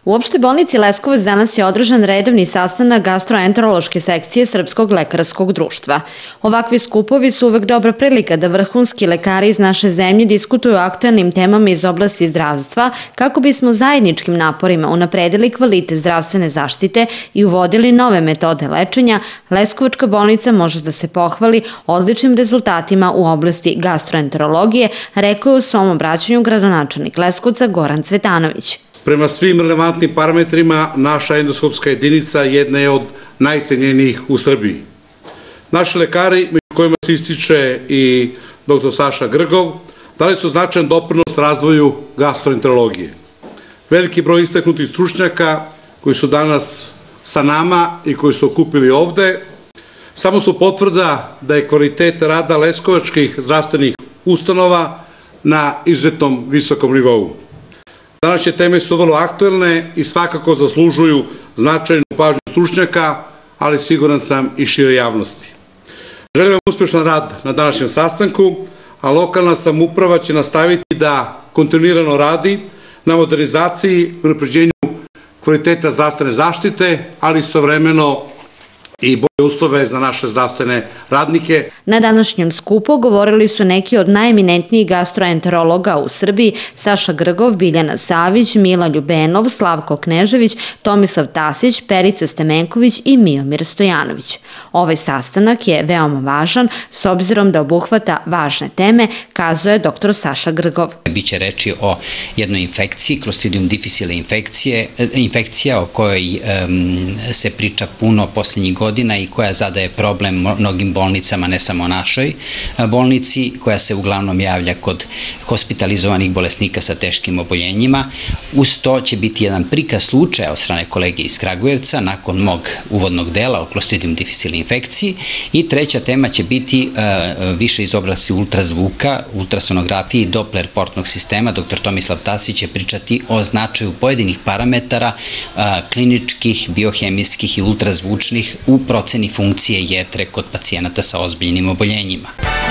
U opštoj bolnici Leskovac danas je održan redovni sastanak gastroenterološke sekcije Srpskog lekarskog društva. Ovakvi skupovi su uvek dobra prilika da vrhunski lekari iz naše zemlje diskutuju o aktuelnim temama iz oblasti zdravstva kako bismo zajedničkim naporima unapredili kvalitet zdravstvene zaštite i uvodili nove metode lečenja. Leskovačka bolnica može da se pohvali odličnim rezultatima u oblasti gastroenterologije, rekao je u svom obraćanju gradonačelnik Leskovca Goran Cvetanović. Prema svim relevantnim parametrima, naša endoskopska jedinica jedna je od najcenjenijih u Srbiji. Naši lekari, među kojima se ističe i dr. Saša Grgov, dali su značajan doprinos razvoju gastroenterologije. Veliki broj istaknutih stručnjaka koji su danas sa nama i koji su okupili ovde, samo su potvrda da je kvalitet rada leskovačkih zdravstvenih ustanova na izuzetnom visokom nivou. Današnje teme su vrlo aktuelne i svakako zaslužuju značajnu pažnju stručnjaka, ali siguran sam i šire javnosti. Želim vam uspešan rad na današnjem sastanku, a lokalna samouprava će nastaviti da kontinuirano radi na modernizaciji i unapređenju kvaliteta zdravstvene zaštite, ali istovremeno i bolje uslove za naše zdravstvene radnike. Na današnjem skupu govorili su neki od najeminentnijih gastroenterologa u Srbiji: Saša Grgov, Biljana Savić, Mila Ljubenov, Slavko Knežević, Tomislav Tasić, Perica Stemenković i Miomir Stojanović. Ovaj sastanak je veoma važan s obzirom da obuhvata važne teme, kazuje dr. Saša Grgov. Biće reči o jednoj infekciji, Clostridium difficile infekcija o kojoj se priča puno posljednjih godina i koja zadaje problem mnogim bolnicama, ne samo našoj bolnici, koja se uglavnom javlja kod hospitalizovanih bolesnika sa teškim oboljenjima. Uz to će biti jedan prikaz slučaja od strane kolege iz Kragujevca nakon mog uvodnog dela o Clostridium difficile infekciji. I treća tema će biti više iz oblasti ultrazvuka, ultrasonografije i Doppler portnog sistema. Dr. Tomislav Tasić će pričati o značaju pojedinih parametara kliničkih, biohemijskih i ultrazvučnih u proceni funkcije jetre kod pacijenata sa ozbiljnim oboljenjima.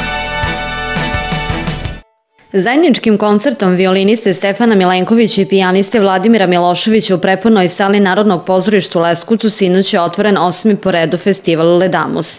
Zajedničkim koncertom violiniste Stefana Milenkovića i pijaniste Vladimira Miloševića u prepunoj sali Narodnog pozorišta u Leskovcu sinoć je otvoren 8. po redu festival Ledamus.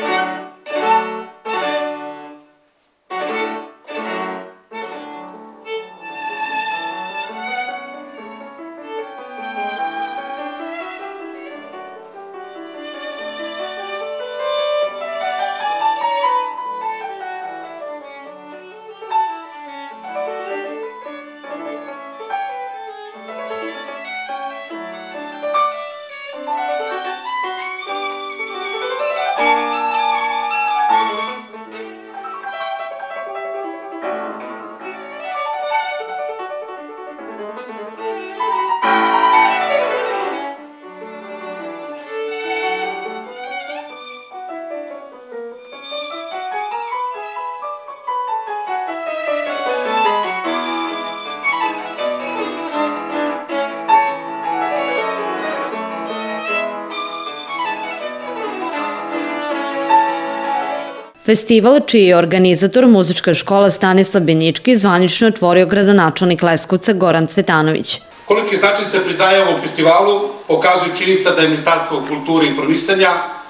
Festival, čiji je organizator Muzička škola Stanislav Benički, zvanično otvorio gradonačelnik Leskovca Goran Cvetanović. Koliki značaj se pridaje ovom festivalu pokazuje činjenica da je Ministarstvo kulture i informisanja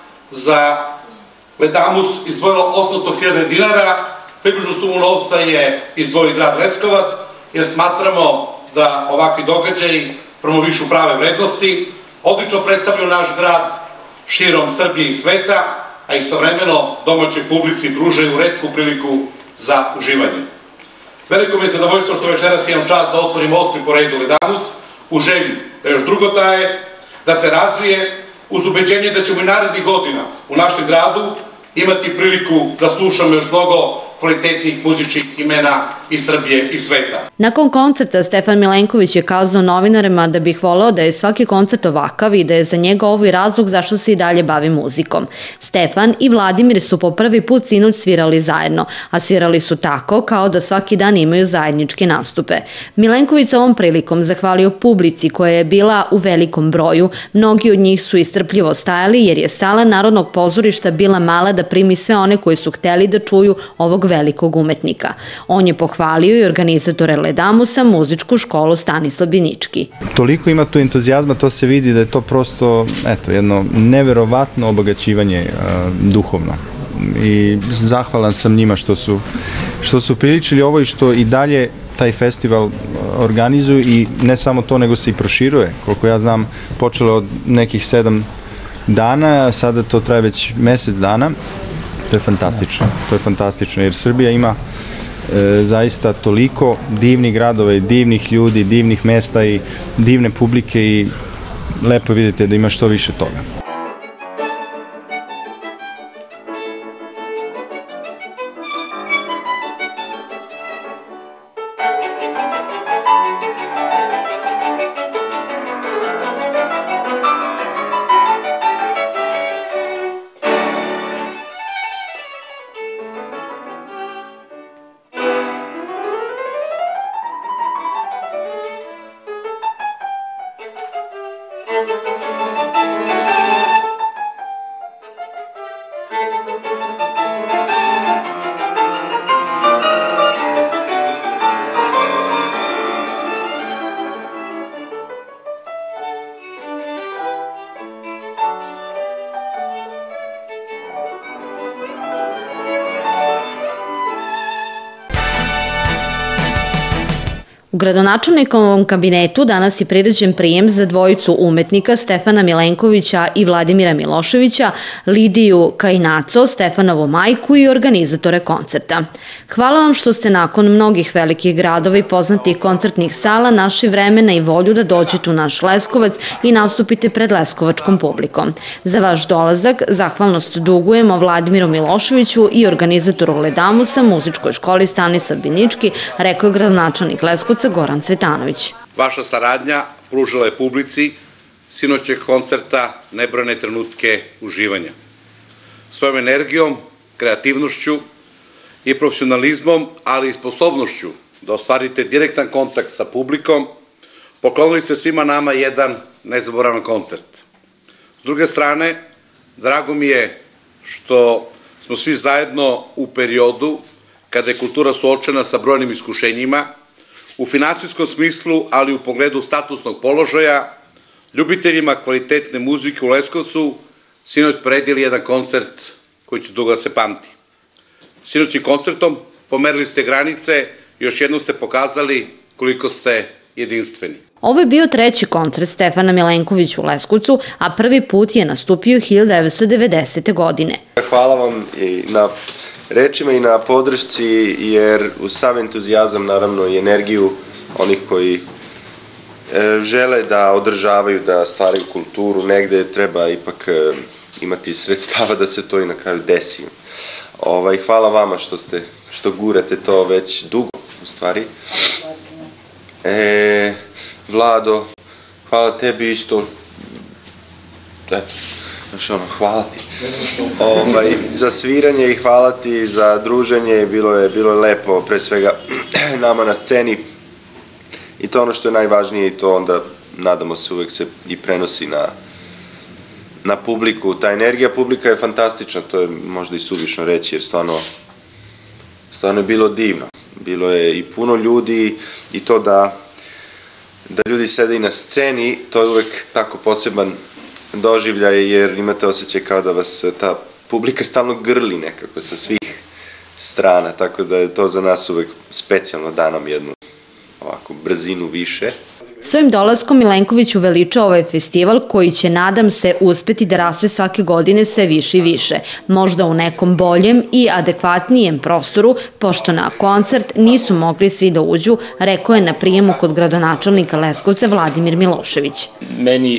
za Ledamus izdvojilo 800.000 dinara, približnu sumu novca je izdvojio grad Leskovac, jer smatramo da ovakvi događaji promovišu prave vrednosti, odlično predstavljaju naš grad širom Srbije i sveta, a istovremeno domaćoj publici pružaju retku priliku za uživanje. Veliko mi je zadovoljstvo što večeras imam čast da otvorim 8. po redu Ledamus u želji da još drugo traje, da se razvije, uz ubeđenje da ćemo i narednih godina u našem gradu imati priliku da slušamo još mnogo kvalitetnih muzičkih imena iz Srbije i sveta. Nakon koncerta Stefan Milenković je kazao novinarima da bih voleo da je svaki koncert ovakav i da je za njega ovo i razlog zašto se i dalje bavi muzikom. Stefan i Vladimir su po prvi put sinoć svirali zajedno, a svirali su tako kao da svaki dan imaju zajedničke nastupe. Milenković ovom prilikom zahvalio publici koja je bila u velikom broju. Mnogi od njih su istrpljivo stajali jer je sala Narodnog pozorišta bila mala da primi sve one koji su hteli da čuju ovog ovog velikog umetnika. On je pohvalio i organizatore Ledamusa, muzičku školu Stanislav Binički. Toliko ima tu entuzijazma, to se vidi da je to prosto jedno neverovatno obogaćivanje duhovno. I zahvalan sam njima što su priličili ovo i što i dalje taj festival organizuju i ne samo to, nego se i proširuje. Koliko ja znam, počelo od nekih 7 dana, sada to traje već mesec dana. To je fantastično, jer Srbija ima zaista toliko divnih gradova i divnih ljudi, divnih mesta i divne publike i lepo vidite da ima što više toga. U gradonačelnikovom kabinetu danas je priređen prijem za dvojicu umetnika Stefana Milenkovića i Vladimira Miloševića, Lidiju Kajnaco, Stefanovu majku i organizatore koncerta. Hvala vam što ste nakon mnogih velikih gradova i poznatih koncertnih sala našli vremena i volju da dođete u naš Leskovac i nastupite pred leskovačkom publikom. Za vaš dolazak zahvalnost dugujemo Vladimiru Miloševiću i organizatoru Ledamusa, muzičkoj školi Stanislav Binički, rekao je gradonačelnik Leskovca Goran Cvetanović. Vaša saradnja pružila je publici sinoćeg koncerta nebrojene trenutke uživanja. Svojom energijom, kreativnošću i profesionalizmom, ali i sposobnošću da ostvarite direktan kontakt sa publikom, poklonili ste svima nama jedan nezaboravan koncert. S druge strane, drago mi je što smo svi zajedno u periodu kada je kultura suočena sa brojnim iskušenjima, u finansijskom smislu, ali u pogledu statusnog položaja, ljubiteljima kvalitetne muzike u Leskovcu sinoć predili jedan koncert koji će dugo da se pamti. Sinoćnim koncertom pomerili ste granice i još jednom ste pokazali koliko ste jedinstveni. Ovo je bio treći koncert Stefana Milenkovića u Leskovcu, a prvi put je nastupio 1990. godine. Hvala vam i na rečima i na podršci, jer uz sav entuzijazam, naravno i energiju onih koji žele da održavaju, da stvaraju kulturu, negde treba ipak imati sredstava da se to i na kraju desi. Hvala vama što gurate to već dugo, u stvari. Vlado, hvala tebi isto. Hvala ti za sviranje i hvala ti za druženje, bilo je lepo, pre svega nama na sceni, i to ono što je najvažnije, i to onda nadamo se uvek se i prenosi na publiku. Ta energija publika je fantastična, to je možda i suvišno reći, jer stvarno je bilo divno, bilo je i puno ljudi, i to da ljudi sede i na sceni, to je uvek tako poseban doživljaj, jer imate osjećaj kao da vas ta publika stalno grli nekako sa svih strana, tako da je to za nas uvek specijalno, da nam jednu ovako brzinu više. Svojim dolaskom Milenković uveliča ovaj festival koji će, nadam se, uspeti da raste svake godine sve više i više, možda u nekom boljem i adekvatnijem prostoru, pošto na koncert nisu mogli svi da uđu, rekao je na prijemu kod gradonačelnika Leskovca Vladimir Milošević. Meni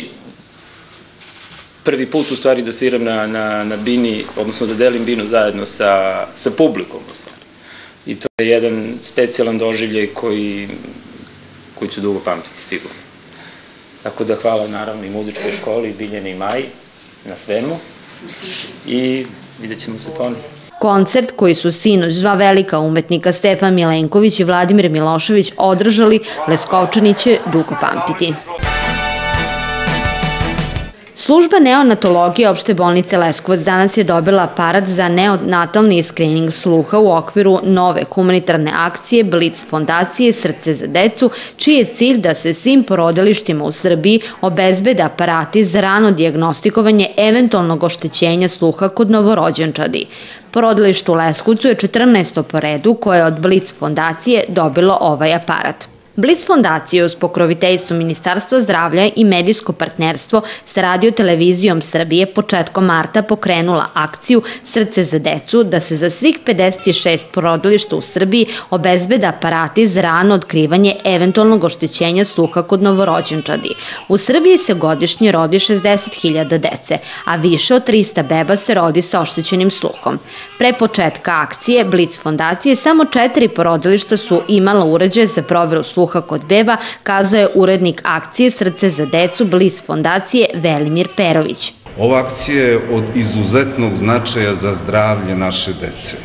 prvi put u stvari da sviram na bini, odnosno da delim binu zajedno sa publikom u stvari. I to je jedan specijalan doživljaj koji ću dugo pamtiti sigurno. Tako da hvala naravno i muzičkoj školi, i Biljani i Maji na svemu i vidjet ćemo se ponovno. Koncert koji su sinoć dva velika umetnika Stefan Milenković i Vladimir Milošević održali, Leskovčani će dugo pamtiti. Služba neonatologije opšte bolnice Leskovac danas je dobila aparat za neonatalni skrining sluha u okviru nove humanitarne akcije Blic fondacije Srce za decu, čiji je cilj da se svim porodilištima u Srbiji obezbede aparati za rano dijagnostikovanje eventualnog oštećenja sluha kod novorođenčadi. Porodilište u Leskovcu je 14. po redu koje je od Blic fondacije dobilo ovaj aparat. Blic fondacija uz pokroviteljstvo Ministarstva zdravlja i medijsko partnerstvo sa Radio-televizijom Srbije početkom marta pokrenula akciju Srce za decu da se za svih 56 porodilišta u Srbiji obezbede aparati za rano otkrivanje eventualnog oštećenja sluha kod novorođenčadi. U Srbiji se godišnje rodi 60.000 dece, a više od 300 beba se rodi sa oštećenim sluhom. Pre početka akcije Blic fondacije samo 4 porodilišta su imala uređaje za proveru sluha kod beba, kazao je urednik akcije Srce za decu Blic fondacije Velimir Perović. Ova akcija je od izuzetnog značaja za zdravlje naše dece.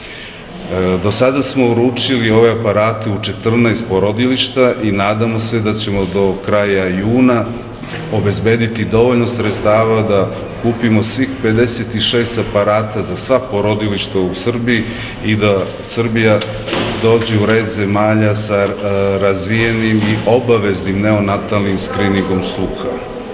Do sada smo uručili ove aparate u 14 porodilišta i nadamo se da ćemo do kraja juna obezbediti dovoljno sredstava da kupimo svih 56 aparata za sva porodilišta u Srbiji i da Srbija dođe u red zemalja sa razvijenim i obaveznim neonatalnim skriningom sluha.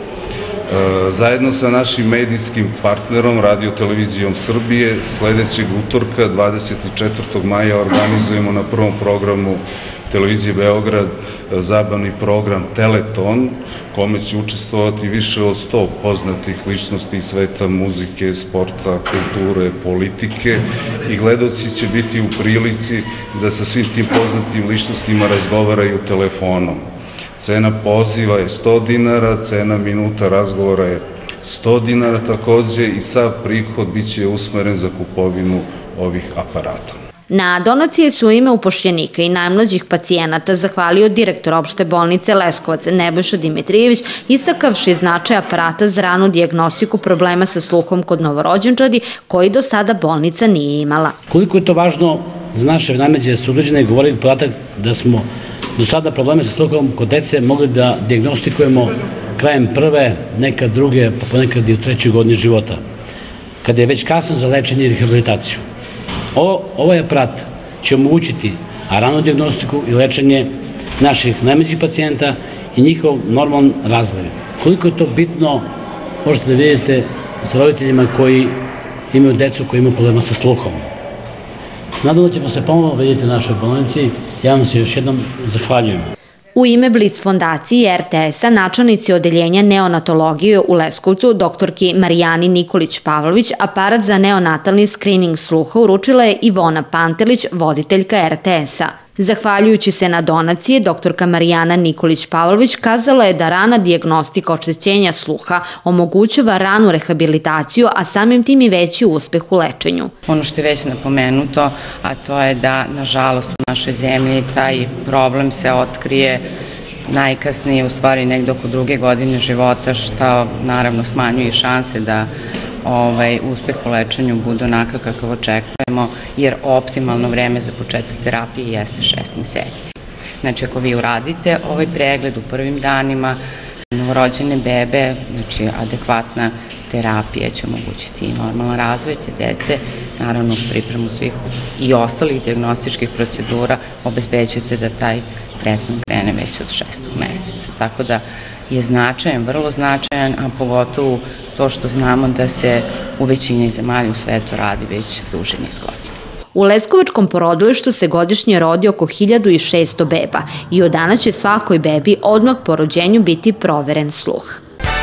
Zajedno sa našim medijskim partnerom Radio-televizijom Srbije sledećeg utorka 24. maja organizujemo na prvom programu Televizije Beograd zabavni program Teleton, kome će učestvovati više od 100 poznatih ličnosti iz sveta muzike, sporta, kulture, politike i gledaoci će biti u prilici da sa svim tim poznatim ličnostima razgovaraju telefonom. Cena poziva je 100 dinara, cena minuta razgovora je 100 dinara takođe i sav prihod biće usmeren za kupovinu ovih aparata. Na donacije su u ime upošljenika i najmlađih pacijenata zahvalio direktor opšte bolnice Leskovac Nebojša Dimitrijević, istakavši značaj aparata za ranu dijagnostiku problema sa sluhom kod novorođenčadi, koji do sada bolnica nije imala. Koliko je to važno za naše najmlađe sugrađane, govori podatak da smo do sada probleme sa sluhom kod dece mogli da dijagnostikujemo krajem prve, nekad druge, pa ponekad i u trećoj godini života, kada je već kasno za lečenje i rehabilitaciju. Ovaj aparat će omogućiti ranu dijagnostiku i lečenje naših najmlađih pacijenta i njihov normalan razvoj. Koliko je to bitno, možete da vidite sa roditeljima koji imaju decu koji imaju problema sa sluhom. S nadam da ćemo se ponovo vidjeti u našoj bolnici. Ja vam se još jednom zahvaljujem. U ime Blic fondacije i RTS-a načelnici odeljenja neonatologije u Leskovcu, doktorki Marijani Nikolić-Pavlović, aparat za neonatalni skrining sluha uručila je Ivona Pantelić, voditeljka RTS-a. Zahvaljujući se na donacije, doktorka Marijana Nikolić-Pavlović kazala je da rana dijagnostika oštećenja sluha omogućava ranu rehabilitaciju, a samim tim i veći uspeh u lečenju. Ono što je već napomenuto, a to je da, nažalost, u našoj zemlji taj problem se otkrije najkasnije, u stvari negdje oko 2. godine života, što naravno smanjuje šanse da uspeh u lečenju bude onakav kakav očekujemo, jer optimalno vreme za početak terapije jeste 6 meseci. Znači, ako vi uradite ovaj pregled u prvim danima, novorođene bebe, znači adekvatna terapija će omogućiti i normalan razvoj te dece, naravno uz pripremu svih i ostalih dijagnostičkih procedura obezbeđujete da taj tretman krene već od 6. meseca. Tako da je značajan, vrlo značajan, a pogotovo to što znamo da se u većini zemalja u svetu radi već duži niz godina. U Leskovačkom porodilištu se godišnje rodi oko 1600 beba i od danas će svakoj bebi odmah po rođenju biti proveren sluh.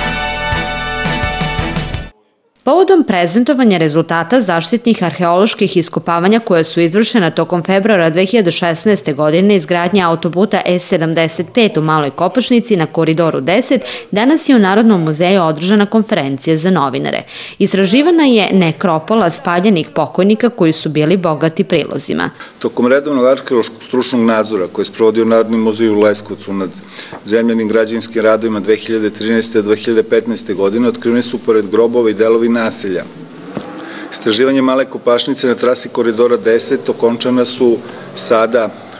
Povodom prezentovanja rezultata zaštitnih arheoloških iskopavanja koja su izvršena tokom februara 2016. godine izgradnja autoputa S75 u Maloj Kopačnici na koridoru 10, danas je u Narodnom muzeju održana konferencija za novinare. Istraživana je nekropola spaljenih pokojnika koji su bili bogati prilozima. Tokom redovnog arheološkog stručnog nadzora koji je sprovodio Narodni muzej u Leskovcu nad zemljanim građevinskim radovima 2013. do 2015. godine otkriveni su pored grobova i delovi naselja. Istraživanje Male Kopačnice na trasi koridora 10 okončana su sada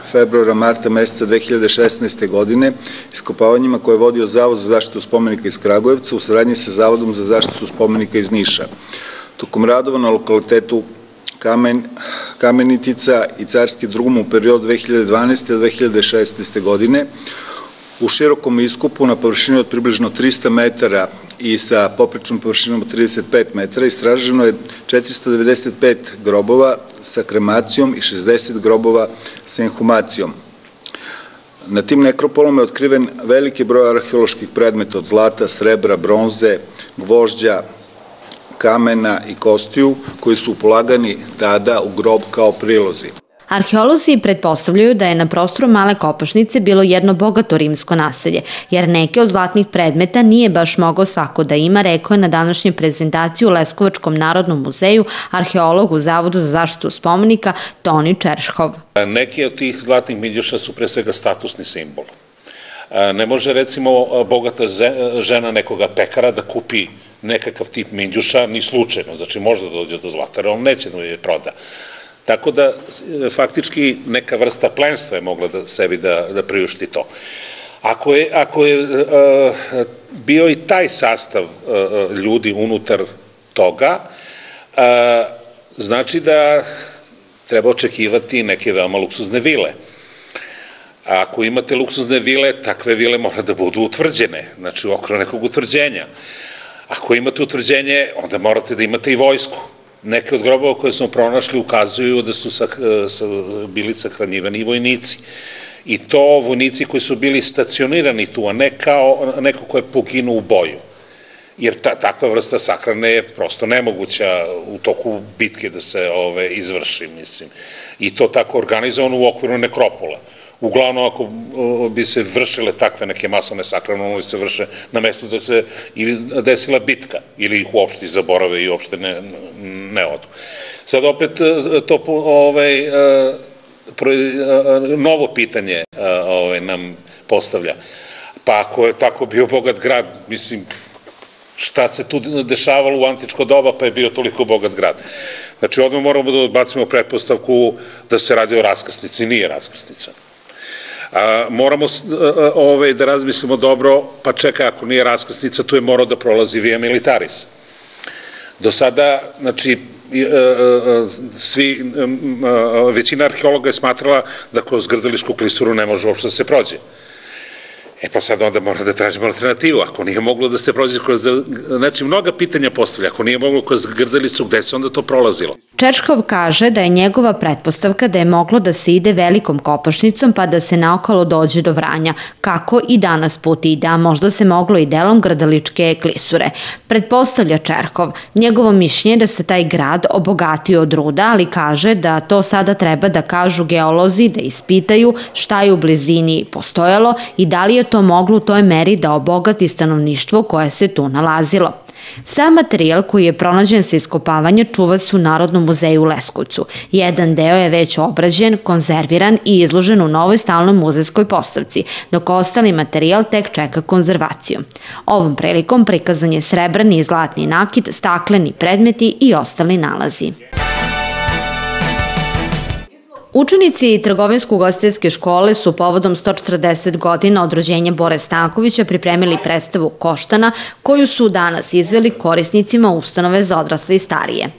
februara, marta meseca 2016. godine iskopavanjima koje je vodio Zavod za zaštitu spomenika iz Kragujevca u saradnji sa Zavodom za zaštitu spomenika iz Niša. Tokom radova na lokalitetu Kamenitica i Carski drugom u periodu 2012. do 2016. godine u širokom iskupu na površini od približno 300 metara i sa poprečnom površinom od 35 metara istraženo je 495 grobova sa kremacijom i 60 grobova sa inhumacijom. Na tim nekropolama je otkriven veliki broj arheoloških predmeta od zlata, srebra, bronze, gvožđa, kamena i kostiju koji su polagani tada u grob kao prilozi. Arheolozi pretpostavljaju da je na prostoru Male Kopašnice bilo jedno bogato rimsko naselje, jer neke od zlatnih predmeta nije baš mogao svako da ima, rekao je na današnjoj prezentaciji u Leskovačkom narodnom muzeju arheolog u Zavodu za zaštitu spomenika Toni Čeršhov. Neki od tih zlatnih miljuša su pre svega statusni simbol. Ne može recimo bogata žena nekoga pekara da kupi nekakav tip miljuša, ni slučajno, znači možda dođe do zlatara, on neće da je proda. Tako da, faktički, neka vrsta plenstva je mogla sebi da priušti to. Ako je bio i taj sastav ljudi unutar toga, znači da treba očekivati neke veoma luksuzne vile. Ako imate luksuzne vile, takve vile mora da budu utvrđene, znači u okviru nekog utvrđenja. Ako imate utvrđenje, onda morate da imate i vojsku. Neke od grobova koje smo pronašli ukazuju da su bili sahranjivani i vojnici. I to vojnici koji su bili stacionirani tu, a ne kao neko ko je poginuo u boju. Jer takva vrsta sahrane je prosto nemoguća u toku bitke da se izvrši, mislim. I to tako organizovano u okviru nekropola. Uglavnom, ako bi se vršile takve neke masovne sahrane, ono se vrše na mestu da se desila bitka ili ih uopšte zaborave i uopšte ne odu. Sad opet to novo pitanje nam postavlja. Pa ako je tako bio bogat grad, mislim, šta se tu dešavalo u antičko doba pa je bio toliko bogat grad? Znači, odmah moramo da odbacimo pretpostavku da se radi o raskrsnici, nije raskrsnica. Moramo da razmislimo dobro, pa čekaj, ako nije raskrsnica, tu je morao da prolazi via militaris. Do sada, znači, većina arheologa je smatrala da kroz Grdeličku klisuru ne može uopšte da se prođe. E pa sad onda mora da tražimo alternativu. Ako nije moglo da se prođe kroz... Znači, mnoga pitanja postavlja. Ako nije moglo kroz Grdelicu, gde se onda to prolazilo? Čeršhov kaže da je njegova pretpostavka da je moglo da se ide Velikom Kopašnicom pa da se naokolo dođe do Vranja, kako i danas put ide, a možda se moglo i delom Grdeličke klisure. Pretpostavlja Čeršhov. Njegovo mišljenje je da se taj grad obogatio od ruda, ali kaže da to sada treba da kažu geolozi, da ispitaju šta je u blizini postojalo i da li je to moglo u toj meri da obogati stanovništvo koje se tu nalazilo. Sam materijal koji je pronađen sa iskopavanja čuva se u Narodnom muzeju u Leskovcu. Jedan deo je već obrađen, konzerviran i izložen u novoj stalnoj muzejskoj postavci, dok ostali materijal tek čeka konzervaciju. Ovom prilikom prikazan je srebrni i zlatni nakit, stakleni predmeti i ostali nalazi. Učenici Trgovinsko-ugostiteljske škole su povodom 140 godina od rođenja Bore Stankovića pripremili predstavu Koštana, koju su danas izveli korisnicima ustanove za odrasle i starije.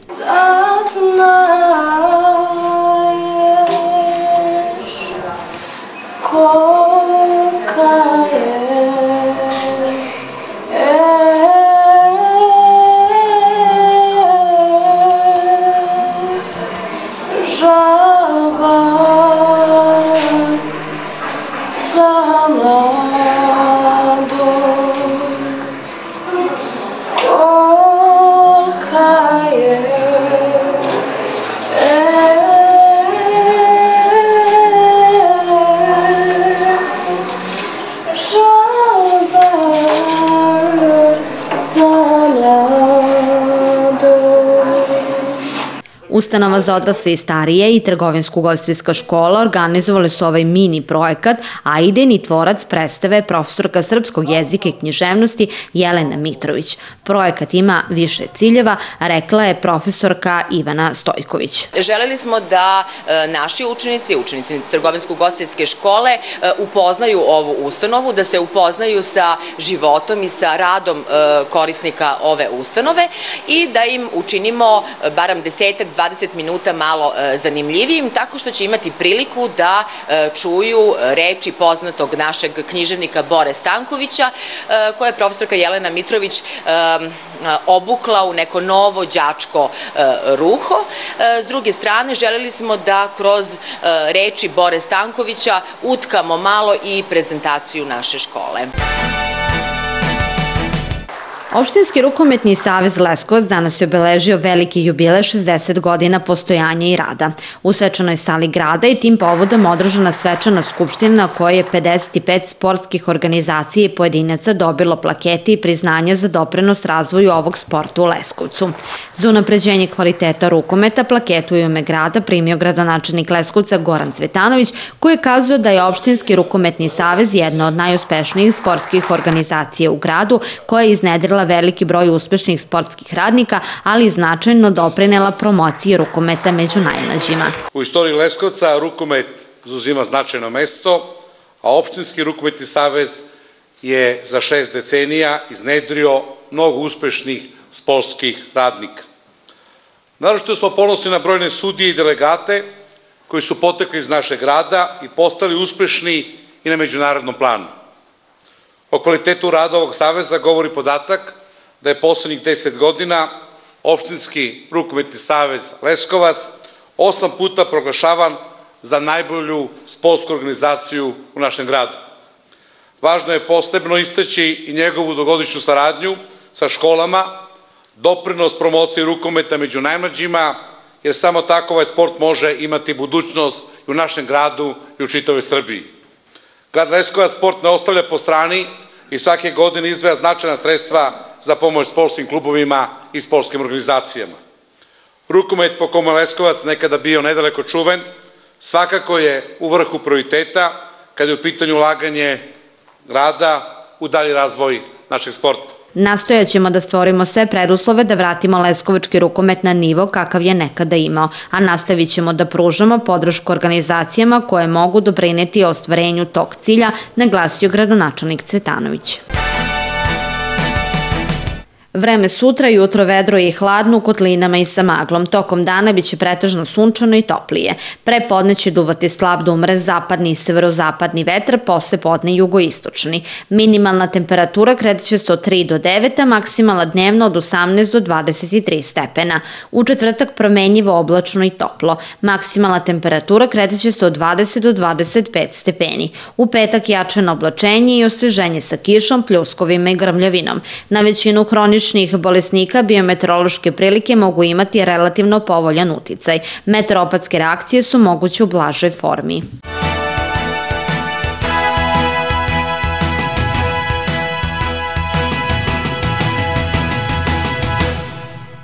U Ustanova za odrasle i starije i Trgovinsko-ugostiteljska škola organizovali su ovaj mini projekat, a idejni tvorac predstave je profesorka srpskog jezika i književnosti Jelena Mitrović. Projekat ima više ciljeva, rekla je profesorka Ivana Stojković. Želeli smo da naši učenici Trgovinsko-ugostiteljske škole upoznaju ovu ustanovu, da se upoznaju sa životom i sa radom korisnika ove ustanove i da im učinimo barem 10-20 minuta malo zanimljivijim, tako što će imati priliku da čuju reči poznatog našeg književnika Bore Stankovića, koja je profesorka Jelena Mitrović obukla u neko novo đačko ruho. S druge strane, želeli smo da kroz reči Bore Stankovića utkamo malo i prezentaciju naše škole. Opštinski rukometni savez Leskovac danas je obeležio veliki jubilej 60 godina postojanja i rada. U svečanoj sali grada i tim povodom održana svečana skupština na kojoj je 55 sportskih organizacija i pojedinaca dobilo plakete i priznanja za doprinos razvoju ovog sporta u Leskovcu. Za unapređenje kvaliteta rukometa plaketu u ime grada primio gradonačelnik Leskovca Goran Cvetanović, koji je kazao da je Opštinski rukometni savez jedna od najuspešnijih sportskih organizacija u gradu, koja je iznedrila veliki broj uspešnih sportskih radnika, ali i značajno doprinela promociji rukometa među najmlađima. U istoriji Leskovca rukomet zauzima značajno mesto, a Opštinski rukometni savez je za 6 decenija iznedrio mnogo uspešnih sportskih radnika. Naročito smo ponosni na brojne sudije i delegate koji su potekli iz našeg grada i postali uspešni i na međunarodnom planu. O kvalitetu rada ovog saveza govori podatak da je poslednjih 10 godina Opštinski rukometni savez Leskovac 8 puta proglašavan za najbolju sportsku organizaciju u našem gradu. Važno je posebno istaći i njegovu dugogodišnju saradnju sa školama, doprinos promociji rukometa među najmlađima, jer samo tako ovaj sport može imati budućnost i u našem gradu i u čitavoj Srbiji. Grad Leskovac sport ne ostavlja po strani i svake godine izdvaja značajna sredstva za pomoć sportskim klubovima i sportskim organizacijama. Rukomet, po kome Leskovac nekada bio nedaleko čuven, svakako je u vrhu prioriteta kada je u pitanju ulaganje grada u dalji razvoj našeg sporta. Nastojaćemo da stvorimo sve preduslove da vratimo leskovački rukomet na nivo kakav je nekada imao, a nastavit ćemo da pružamo podršku organizacijama koje mogu doprineti ostvarenju tog cilja, naglasio gradonačelnik Cvetanović. Vreme sutra, jutro vedro i hladno u kotlinama i sa maglom. Tokom dana biće pretežno sunčano i toplije. Pre podne će duvati slab do umre zapadni i severozapadni vetar, posle podne jugoistočni. Minimalna temperatura kreće se od 3 do 9, a maksimalna dnevno od 18 do 23 stepena. U četvrtak promenjivo oblačno i toplo. Maksimalna temperatura kreće se od 20 do 25 stepeni. U petak jačano oblačenje i osveženje sa kišom, pljuskovima i grmljavinom. Na većinu hroničnih bolesnika biometeorološke prilike mogu imati relativno povoljan uticaj. Meteoropatske reakcije su moguće u blažoj formi.